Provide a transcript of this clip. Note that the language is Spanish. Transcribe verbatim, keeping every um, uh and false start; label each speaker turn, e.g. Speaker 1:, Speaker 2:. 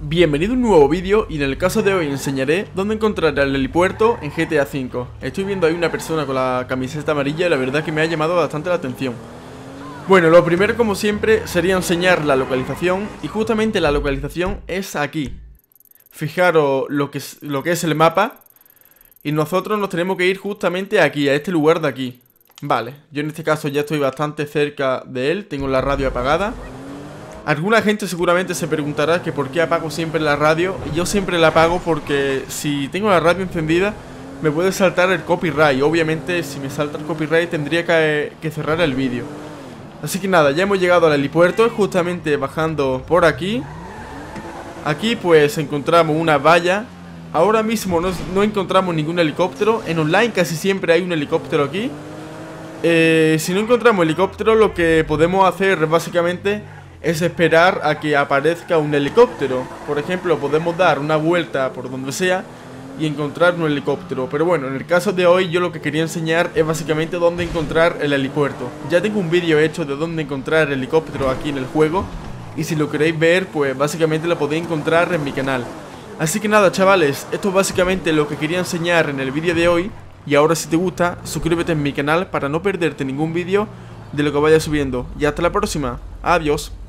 Speaker 1: Bienvenido a un nuevo vídeo y en el caso de hoy enseñaré dónde encontrar el helipuerto en G T A cinco. Estoy viendo ahí una persona con la camiseta amarilla y la verdad que me ha llamado bastante la atención. Bueno, lo primero como siempre sería enseñar la localización y justamente la localización es aquí. Fijaros lo que es, lo que es el mapa y nosotros nos tenemos que ir justamente aquí, a este lugar de aquí. Vale, yo en este caso ya estoy bastante cerca de él, tengo la radio apagada. Alguna gente seguramente se preguntará que por qué apago siempre la radio. Y yo siempre la apago porque si tengo la radio encendida me puede saltar el copyright. Obviamente si me salta el copyright tendría que, que cerrar el vídeo. Así que nada, ya hemos llegado al helipuerto, justamente bajando por aquí. Aquí pues encontramos una valla. Ahora mismo no, no encontramos ningún helicóptero. En online casi siempre hay un helicóptero aquí. eh, Si no encontramos helicóptero, lo que podemos hacer básicamente es esperar a que aparezca un helicóptero. Por ejemplo, podemos dar una vuelta por donde sea y encontrar un helicóptero. Pero bueno, en el caso de hoy yo lo que quería enseñar es básicamente dónde encontrar el helipuerto. Ya tengo un vídeo hecho de dónde encontrar el helicóptero aquí en el juego, y si lo queréis ver, pues básicamente lo podéis encontrar en mi canal. Así que nada, chavales, esto es básicamente lo que quería enseñar en el vídeo de hoy. Y ahora, si te gusta, suscríbete en mi canal para no perderte ningún vídeo de lo que vaya subiendo. Y hasta la próxima, adiós.